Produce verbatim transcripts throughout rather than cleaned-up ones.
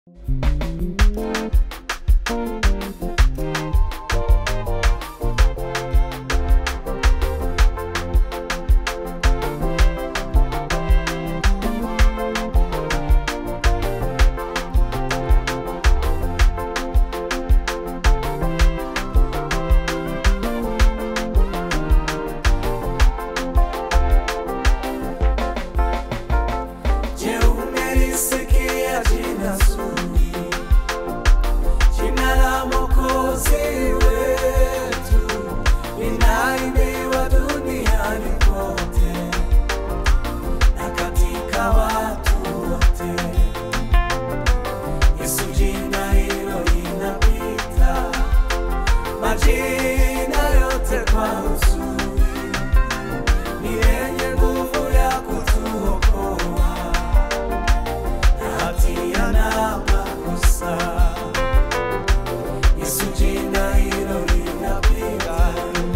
Je, umelisikia jina zuri, jina la Mwokozi wetu, linaimbiwa duniani pote na katika watu wote. Yesu, jina hilo linapita majina yote kwa uzuri, ni lenye nguvu ya kutuokoa hatia na makosa. Yesu, jina hilo linapita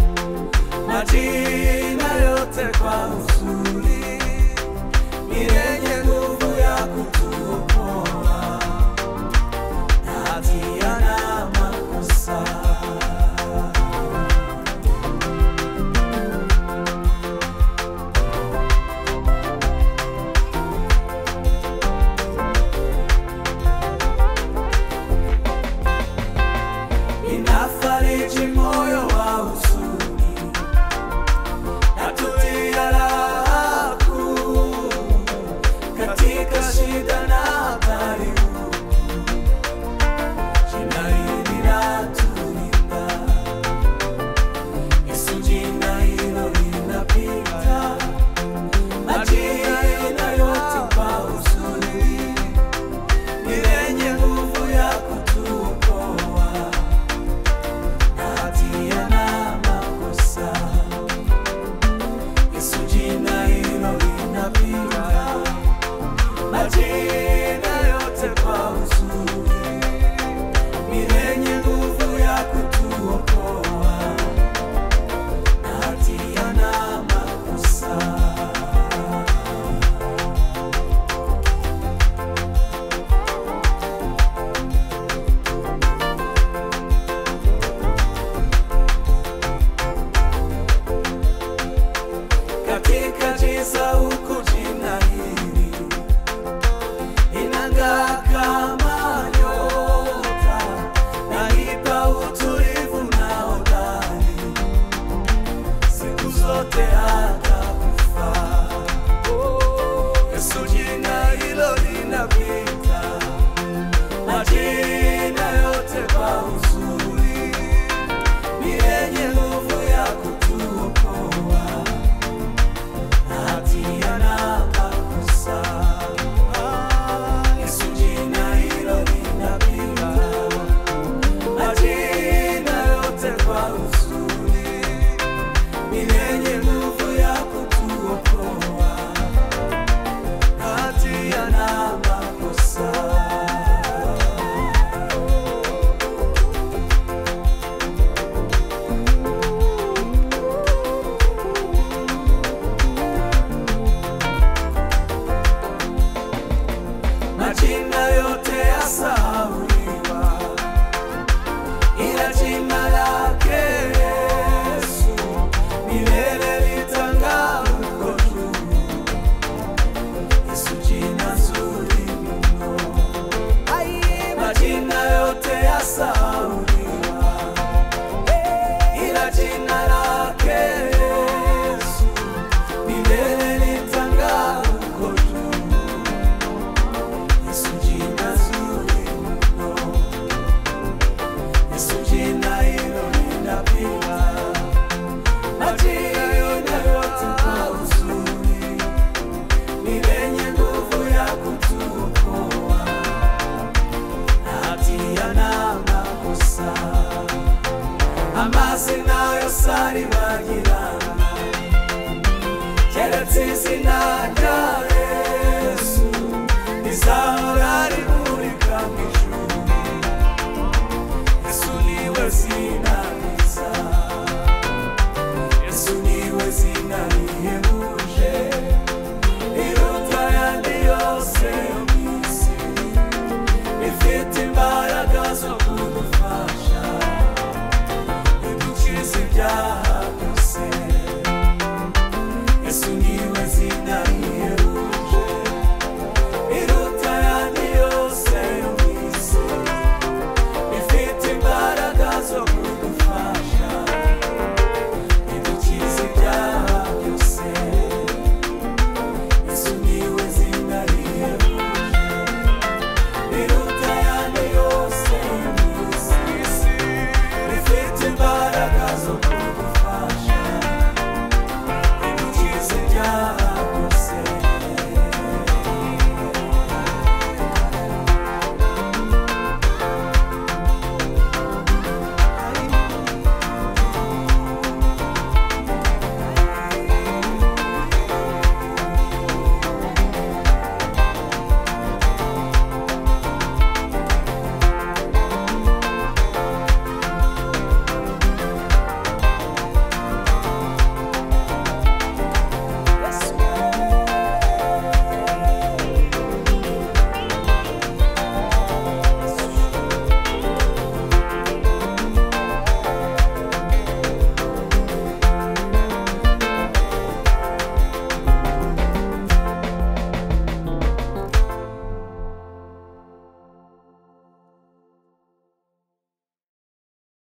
majina yote kwa uzuri, ni lenye nguvu ya kutuokoa hatia na makosa. Inafariji moyo wa huzuni, natutia raha kuu katika shida na hatari kuu. Jina hili latulinda. Yesu, jina hilo linapita majina yote kwa uzuri, ni lenye nguvu ya kutuokoa hatia na makosa. Yesu, jina hilo linapita majina yote kwa uzuri, ni lenye nguvu ya kutuokoa hatia na makosa. Katika giza huku jina hili linang'aa kama nyota, lanipa utulivu na hodari siku zote hata kufa. Yesu, jina hilo linapita majina yote kwa uzuri, ni lenye nguvu ya kutuokoa hatia na makosa. Yesu, jina hilo linapita majina yote kwa uzuri, ni lenye nguvu ya kutuokoa hatia na makosa. Majina yote yasahauliwa, ila jina lake Yesu milele litang'aa huko juu. Yesu, jina zuri mno. Majina yote yasahauliwa, ila jina lake Yesu milele litang'aa huko juu. Yesu, jina zuri mno. Yesu, jina hilo linapita majina yote kwa uzuri, ni lenye nguvu ya kutuokoa hatia na makosa. Amazina yose ari magirana, keretse izina rya